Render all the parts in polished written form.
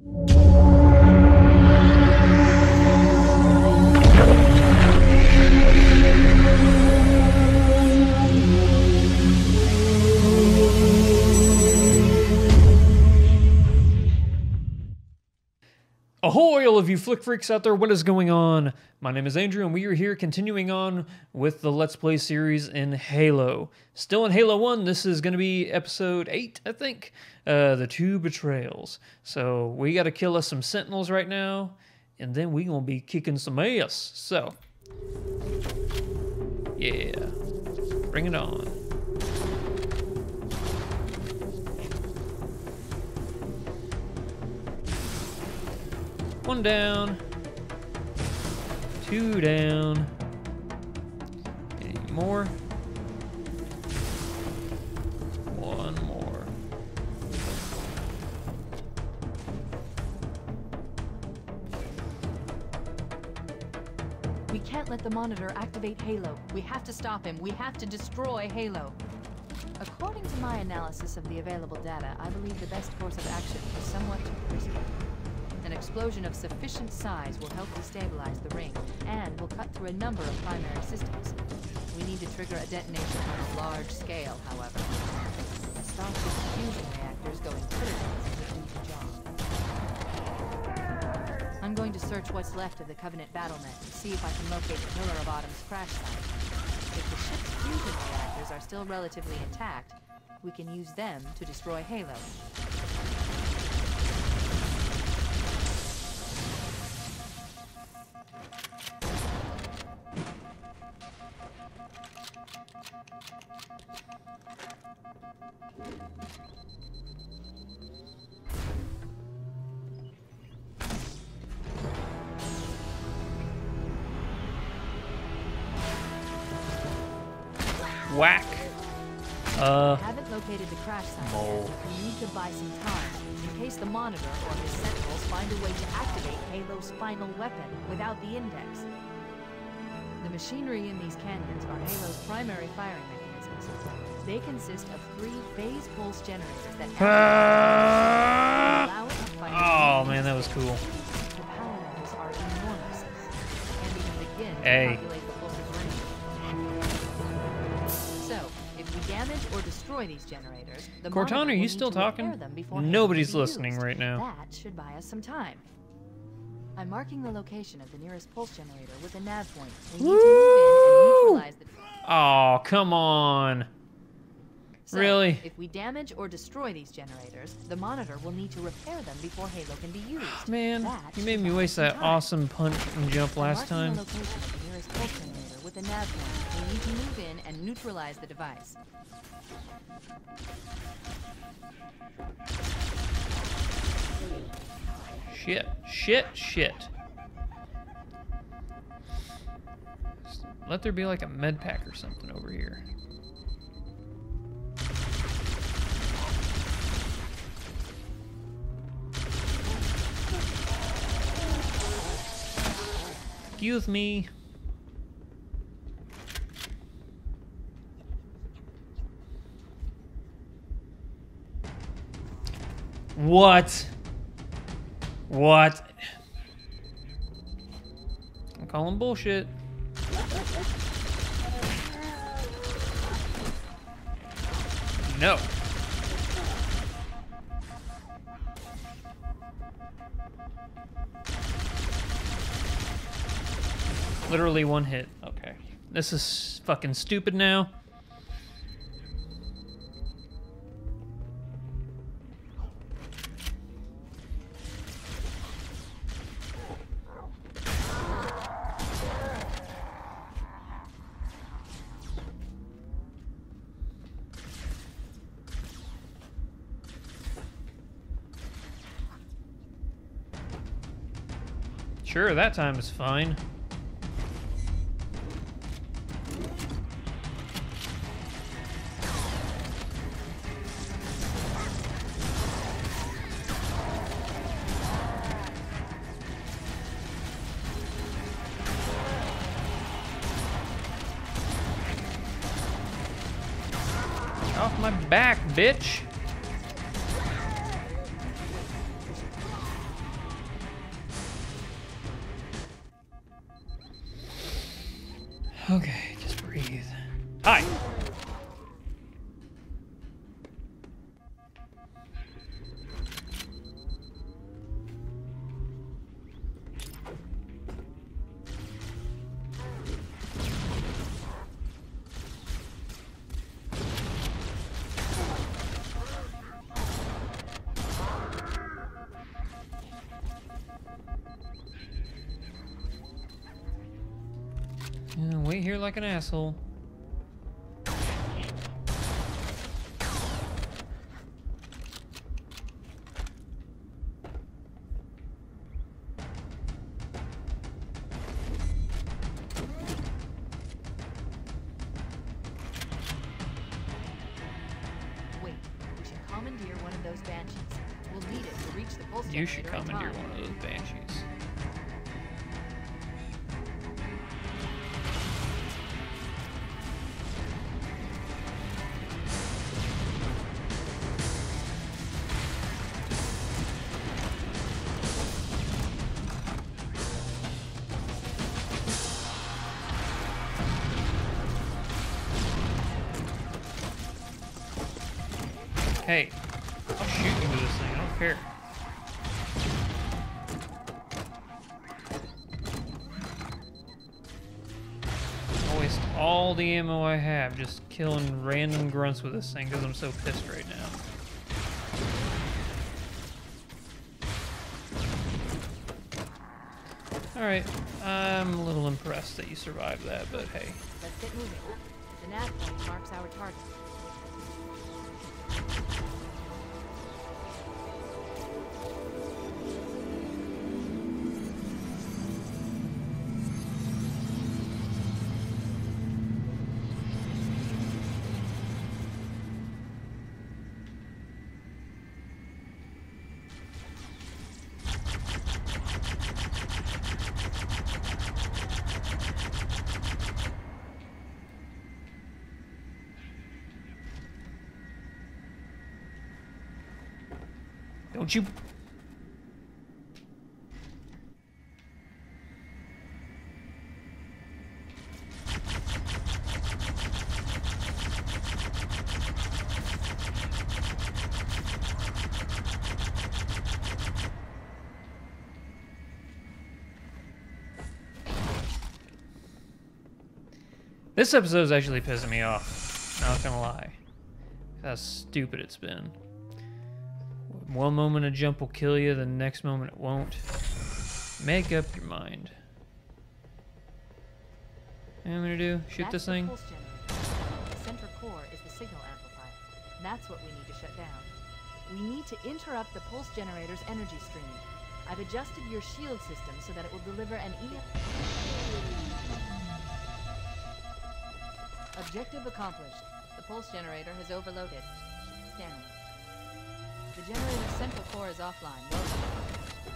Ahoy, all of you Flick Freaks out there, what is going on? My name is Andrew, and we are here continuing on with the Let's Play series in Halo. Still in Halo 1, this is going to be episode 8, I think. The Two Betrayals. So, we got to kill us some Sentinels right now, and then we going to be kicking some ass. So, yeah, bring it on. One down, two down, any more? One more. We can't let the Monitor activate Halo. We have to stop him. We have to destroy Halo. According to my analysis of the available data, I believe the best course of action is somewhat risky. An explosion of sufficient size will help destabilize the ring, and will cut through a number of primary systems. We need to trigger a detonation on a large scale, however. Stop the fusion reactors going critical is an easy job. I'm going to search what's left of the Covenant battlement and see if I can locate the Pillar of Autumn's crash site. If the ship's fusion reactors are still relatively intact, we can use them to destroy Halo. Whack. Haven't located the crash site. Mole. We need to buy some time in case the Monitor or his Sentinels find a way to activate Halo's final weapon without the index. The machinery in these canyons are Halo's primary firing mechanisms. They consist of 3 phase pulse generators that allow it to fire. Oh man, that was cool. The power levels are enormous. And even begin to Hey. calculate the pulse's range. So, if we damage or destroy these generators, the Cortana, Monitor are will you need still to repair talking? them before Halo Nobody's can be listening used. right now. That should buy us some time. I'm marking the location of the nearest pulse generator with a nav point. We need to move in and neutralize the... Oh, come on. So, Really? if we damage or destroy these generators, the Monitor will need to repair them before Halo can be used. Man, That you should made me buy us waste some that time. awesome punch and jump I'm last marking time. the location of the nearest pulse generator with a nav point. We need to move in and neutralize the device. Shit. Let there be like a med pack or something over here. Excuse me. What? I'm calling bullshit. No. Literally one hit. Okay. This is fucking stupid now. Sure, that time is fine. Off my back, bitch. Okay, just breathe. Hi. Yeah, wait here like an asshole. Wait, we should commandeer one of those banshees. We'll need it to reach the pulse You should generator in commandeer time. one of those banshees. Hey, I'll shoot you with this thing. I don't care. I'll waste all the ammo I have just killing random grunts with this thing because I'm so pissed right now. Alright, I'm a little impressed that you survived that, but hey. Let's get moving. The nav point marks our target. Don't you... This episode is actually pissing me off. Not gonna lie. How stupid it's been. One moment a jump will kill you, the next moment it won't. Make up your mind. What am I gonna do? Shoot this thing? Pulse generator. The center core is the signal amplifier. That's what we need to shut down. We need to interrupt the pulse generator's energy stream. I've adjusted your shield system so that it will deliver an Objective accomplished. The pulse generator has overloaded. Scanning. The generator's central core is offline. Welcome.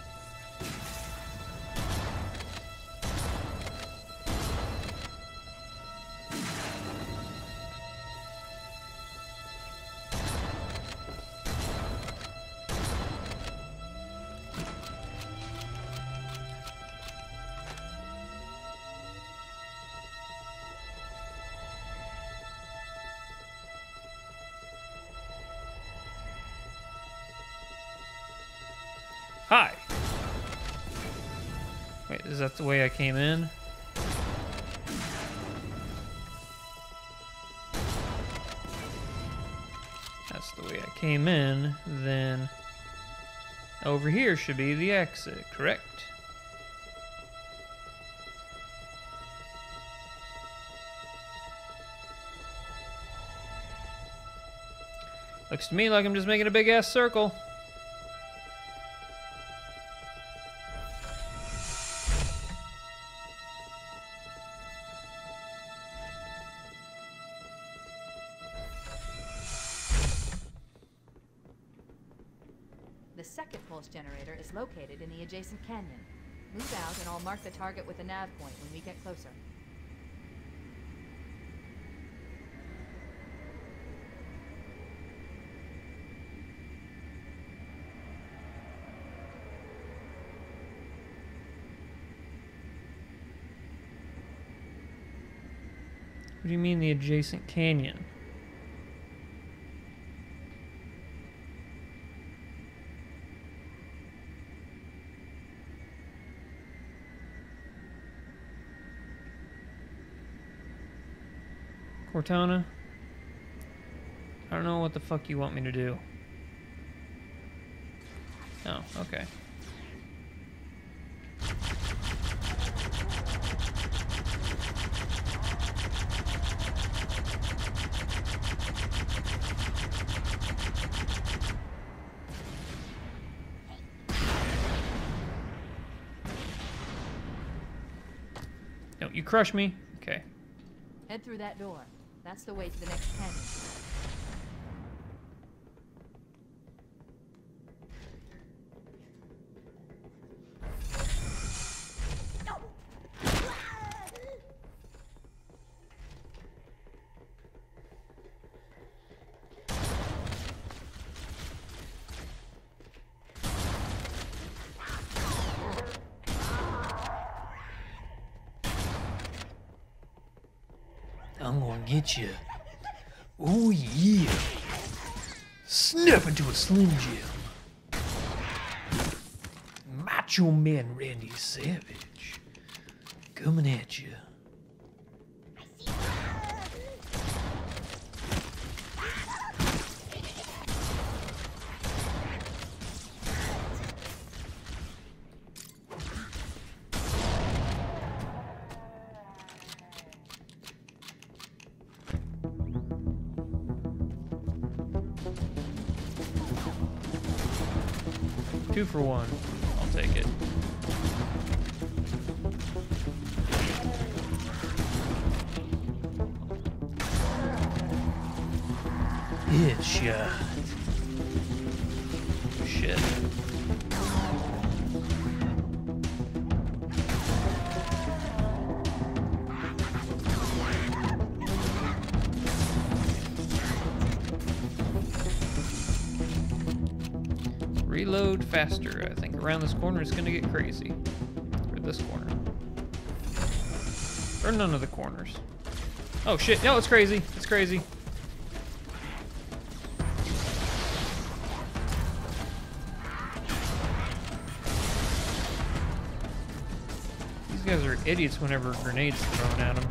Hi! Wait, is that the way I came in? That's the way I came in, then over here should be the exit, correct? Looks to me like I'm just making a big ass circle. The second pulse generator is located in the adjacent canyon. Move out and I'll mark the target with a nav point when we get closer. do you mean the adjacent canyon? Cortana? I don't know what the fuck you want me to do. Oh, okay. Don't you crush me? Okay. Head through that door. That's the way to the next canyon. I'm gonna get you. Oh yeah. Snap into a Slim Jim. Macho Man Randy Savage. Coming at you. Two for one. I'll take it. Headshot. Shit. Reload faster. I think around this corner it's gonna get crazy. Or this corner. Or none of the corners. Oh shit, no, it's crazy. It's crazy. These guys are idiots whenever grenades thrown at them.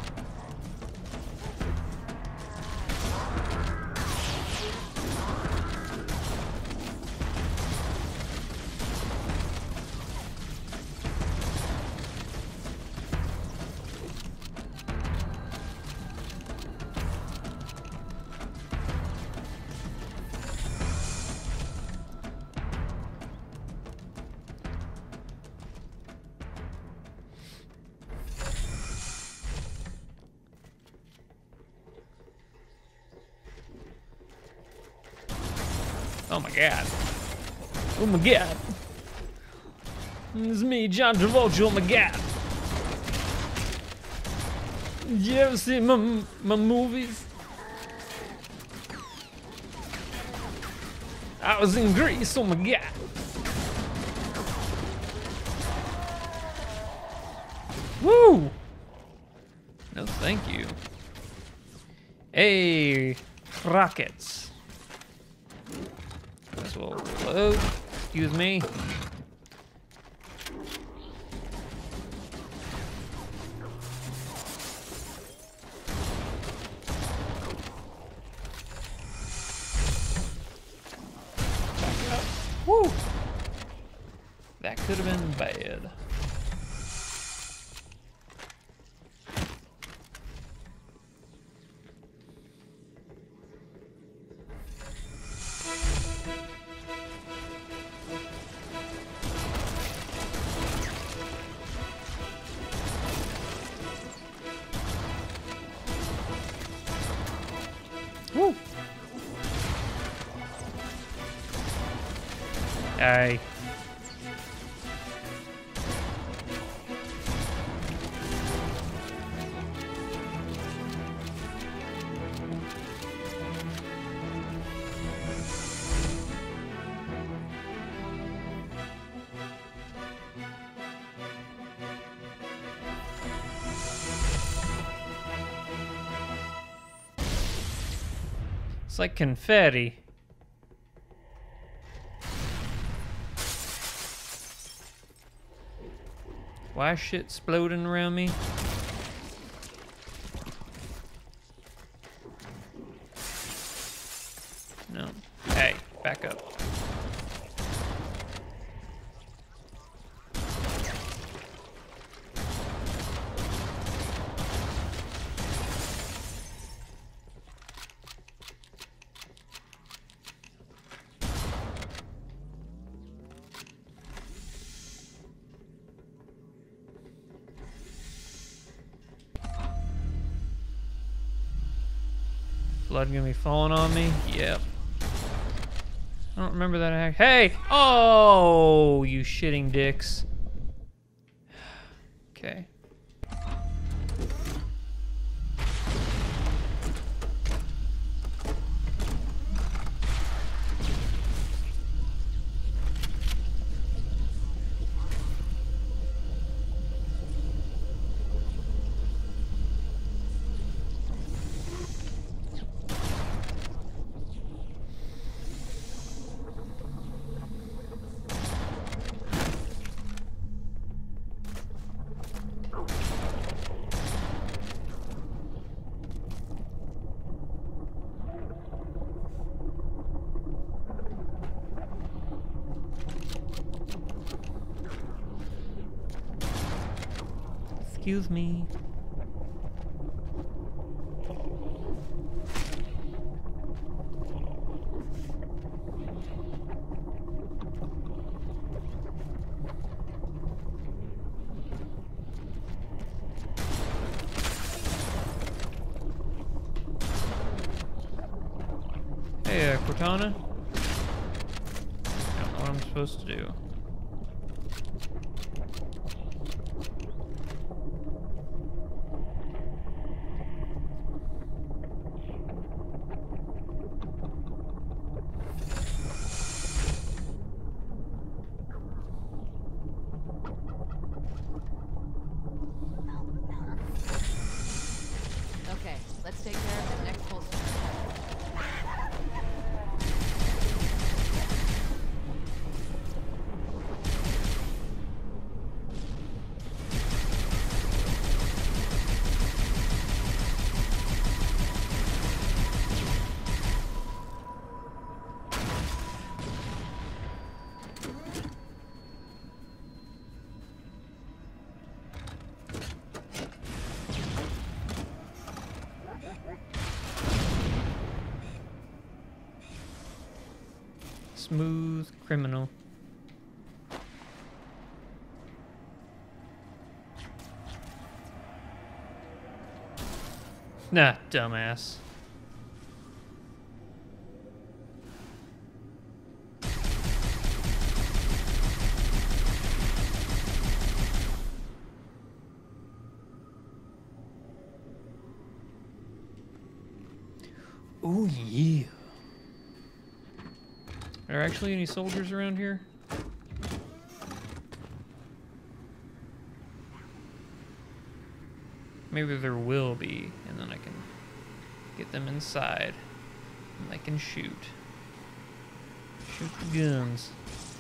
Oh my god. Oh my god. It's me, John Travolta. Oh my god. You ever see my movies? I was in Greece. Oh my god. Woo! No, thank you. Hey, rockets. This will reload. Excuse me. Woo! That could have been bad. Woo! Aye. It's like confetti. Why is shit exploding around me? No. Hey, back up. Blood gonna be falling on me? Yep. I don't remember that. Hey! Oh, you shitting dicks. Okay. Excuse me. Hey, Cortana. I don't know what I'm supposed to do. Okay, let's take care of the next holster. Smooth criminal. Nah, dumbass. Oh yeah. Are there actually any soldiers around here? Maybe there will be, and then I can get them inside, and they can shoot. Shoot the guns.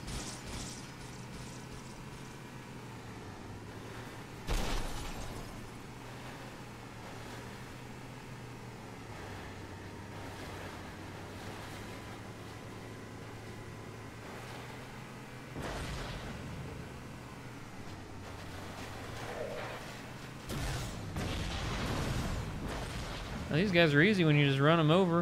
Now, these guys are easy when you just run them over.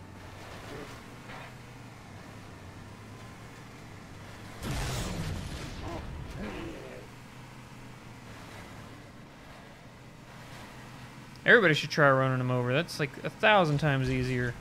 Everybody should try running them over. That's like 1,000 times easier.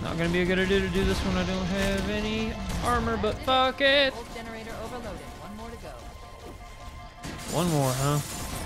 Not gonna be a good idea to do this when I don't have any armor, but fuck it. Pulse generator overloaded. One more to go. One more, huh?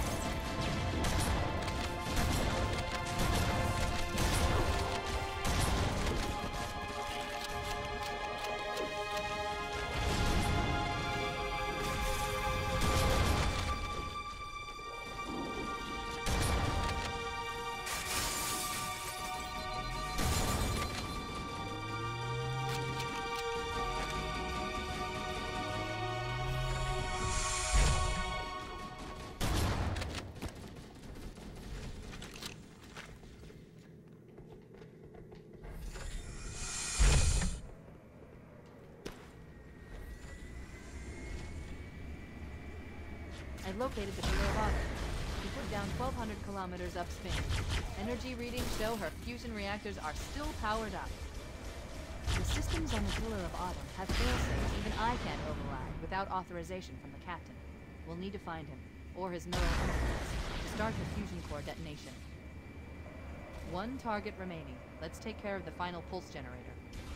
I've located the Pillar of Autumn. She put down 1,200 kilometers upspin. Energy readings show her fusion reactors are still powered up. The systems on the Pillar of Autumn have failsafes even I can't override without authorization from the captain. We'll need to find him, or his neural implements, to start the fusion core detonation. One target remaining. Let's take care of the final pulse generator.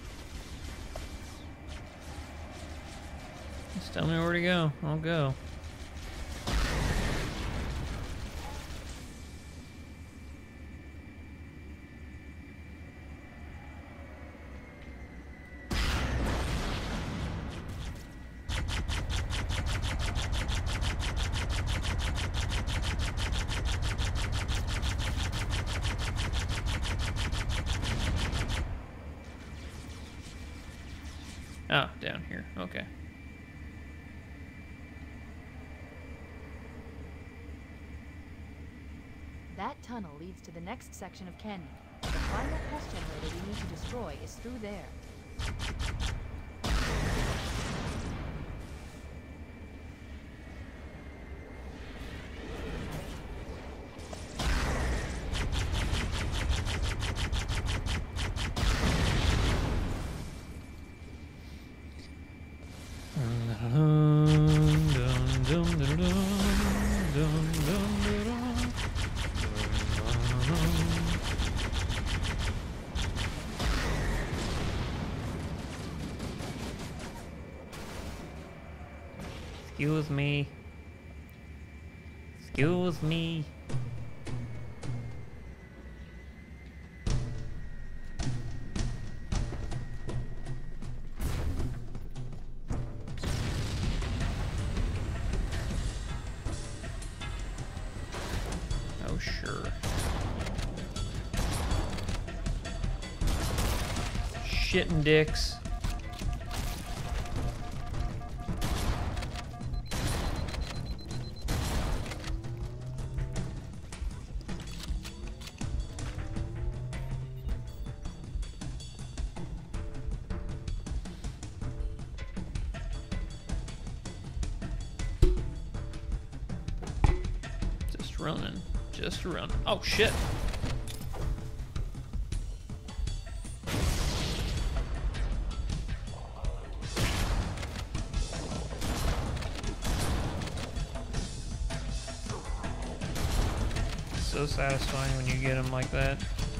Just tell me where to go. I'll go. Ah, down here. Okay. That tunnel leads to the next section of canyon. The final pulse generator we need to destroy is through there. Excuse me. Excuse me. Oh, sure. Shitting dicks. Running, just running. Oh shit. So satisfying when you get them like that.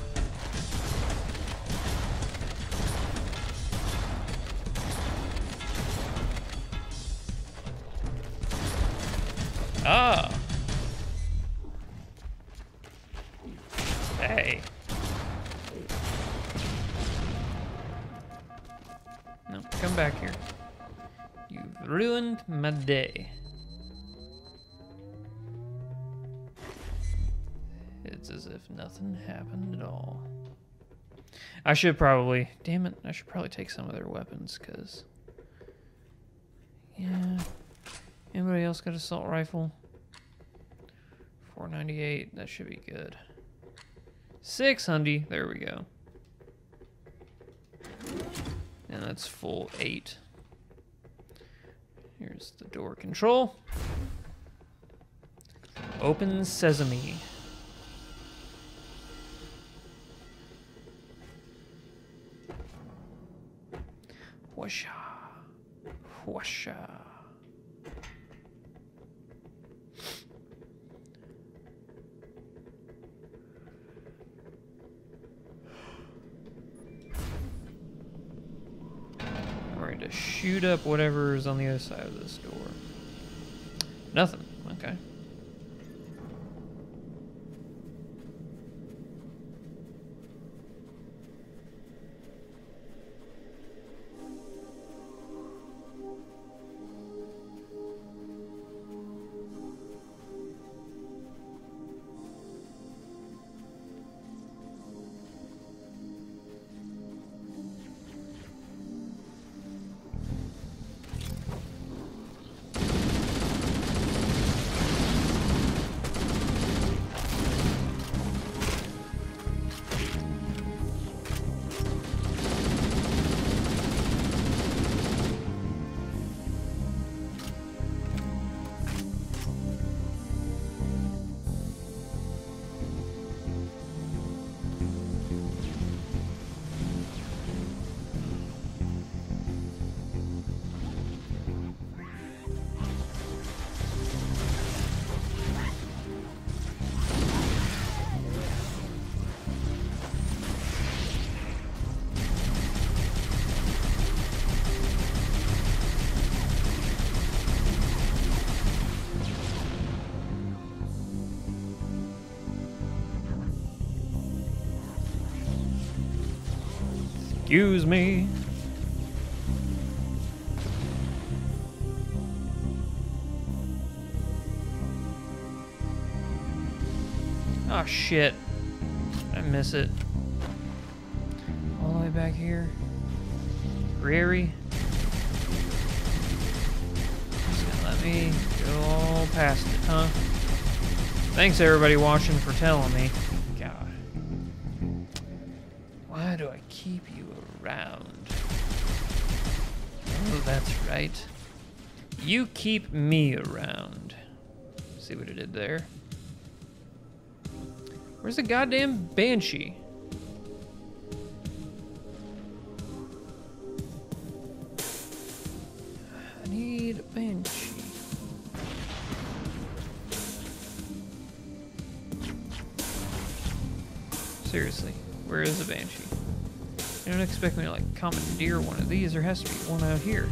Ah. Hey. No, come back here. You've ruined my day. It's as if nothing happened at all. I should probably, damn it, I should probably take some of their weapons, because, yeah. Anybody else got assault rifle? 498, that should be good. 600, there we go. And that's full 8. Here's the door control. Open sesame. Whoosha. Whoosha. Alright, to shoot up whatever is on the other side of this door. Nothing. Okay. Excuse me. Oh shit. I miss it. All the way back here. Rary. Just gonna let me go all past it, huh? Thanks everybody watching for telling me. God. Why do I keep you around? Oh, that's right. You keep me around. See what I did there? Where's the goddamn banshee? I need a banshee. Seriously, where is the banshee? You don't expect me to like commandeer one of these. There has to be one out here.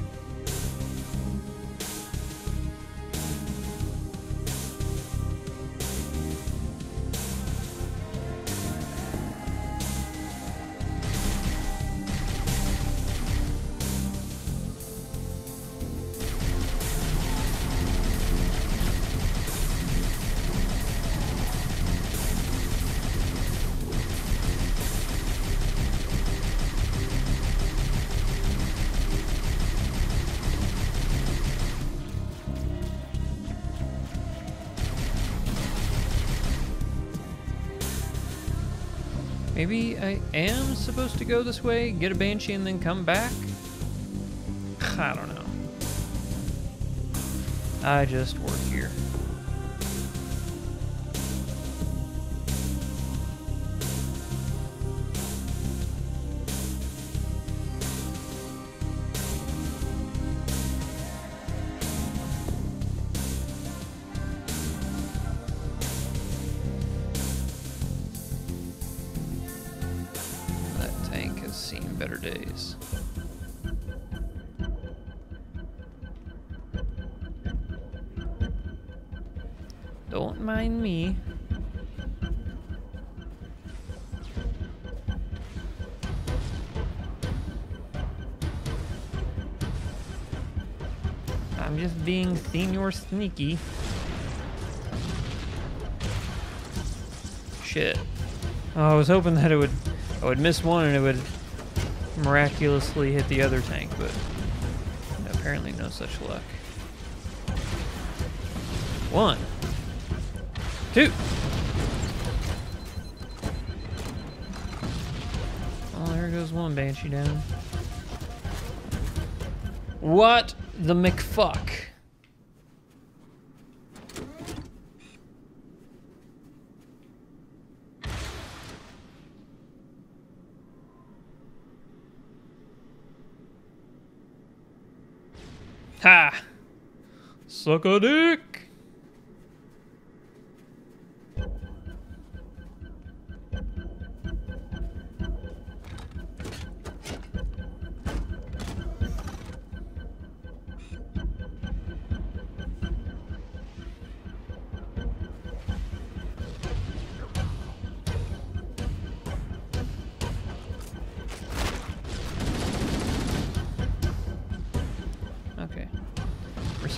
Maybe I am supposed to go this way, get a banshee, and then come back? I don't know. I just work here. Seen better days. Don't mind me. I'm just being senior sneaky. Shit. Oh, I was hoping that I would miss one and it would miraculously hit the other tank, but apparently no such luck. 1, 2. Oh, there goes one banshee down. What the McFuck? Ha! Suck a dick!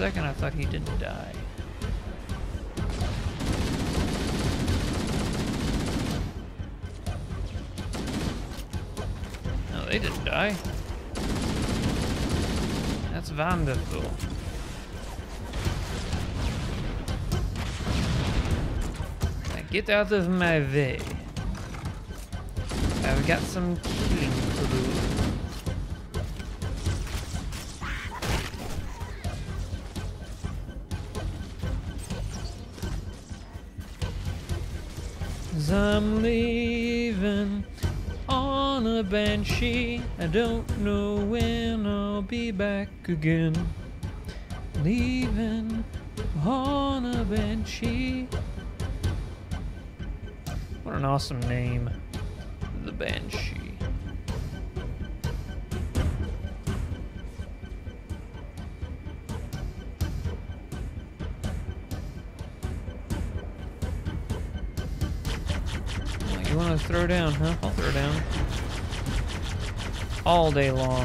second, I thought he didn't die. No, they didn't die. That's wonderful. Now get out of my way. I've got some killing to do. I'm leaving on a banshee. I don't know when I'll be back again. Leaving on a banshee. What an awesome name. The Banshee. You want to throw down, huh? I'll throw down. All day long.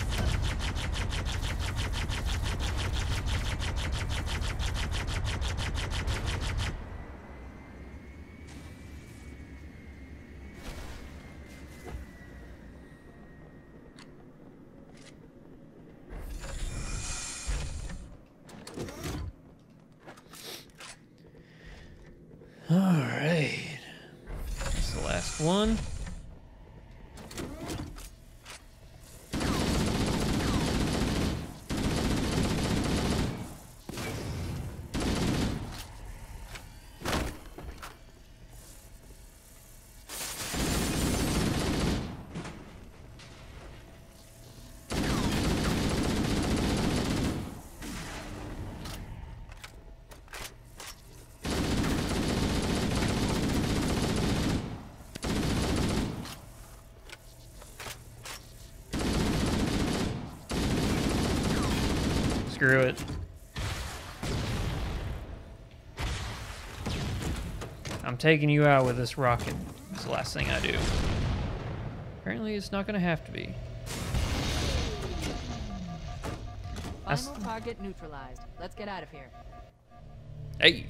All right. That's the last one. Screw it. I'm taking you out with this rocket. It's the last thing I do. Apparently it's not gonna have to be. Final target neutralized. Let's get out of here. Hey!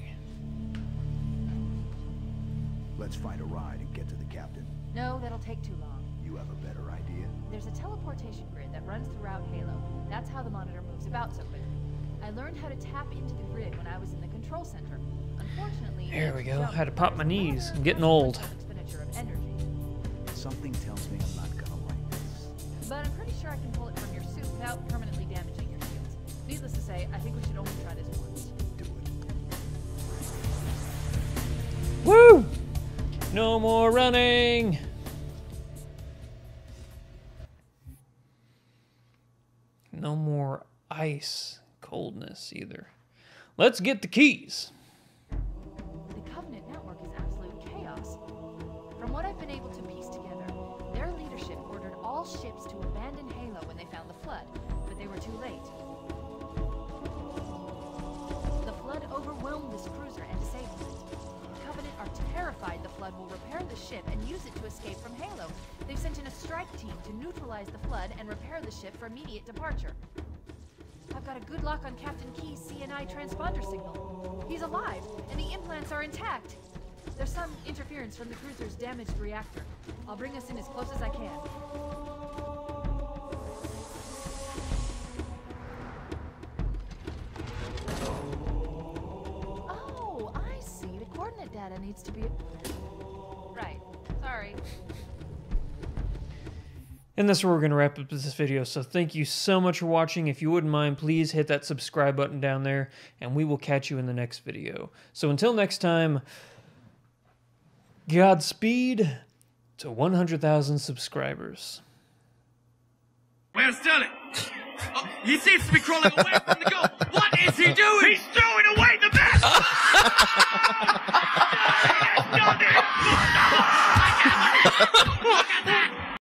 Let's find a ride and get to the captain. No, that'll take too long. You have a better idea? There's a teleportation grid that runs throughout Halo. That's how the monitor moves about so quickly. I learned how to tap into the grid when I was in the control center. Unfortunately, There we go. I had to pop my knees. I'm getting old. Expenditure of energy. Something tells me I'm not gonna like this. But I'm pretty sure I can pull it from your suit without permanently damaging your shields. Needless to say, I think we should only try this once. Do it. Woo! No more running! No more ice coldness either. Let's get the keys. The Covenant network is absolute chaos. From what I've been able to piece together, their leadership ordered all ships to abandon Halo when they found the Flood, but they were too late. The Flood overwhelmed this cruiser and disabled it. The Covenant are terrified the Flood will repair the ship and use it to escape from Halo. They've sent in a strike team to neutralize the Flood and repair the ship for immediate departure. I've got a good lock on Captain Key's CNI transponder signal. He's alive, and the implants are intact. There's some interference from the cruiser's damaged reactor. I'll bring us in as close as I can. Oh, I see. The coordinate data needs to be... Right. Sorry. And that's where we're going to wrap up this video. So thank you so much for watching. If you wouldn't mind, please hit that subscribe button down there, and we will catch you in the next video. So until next time, Godspeed to 100,000 subscribers. Where's Sterling? Oh, he seems to be crawling away from the goal. What is he doing? He's throwing away the best! He has done it!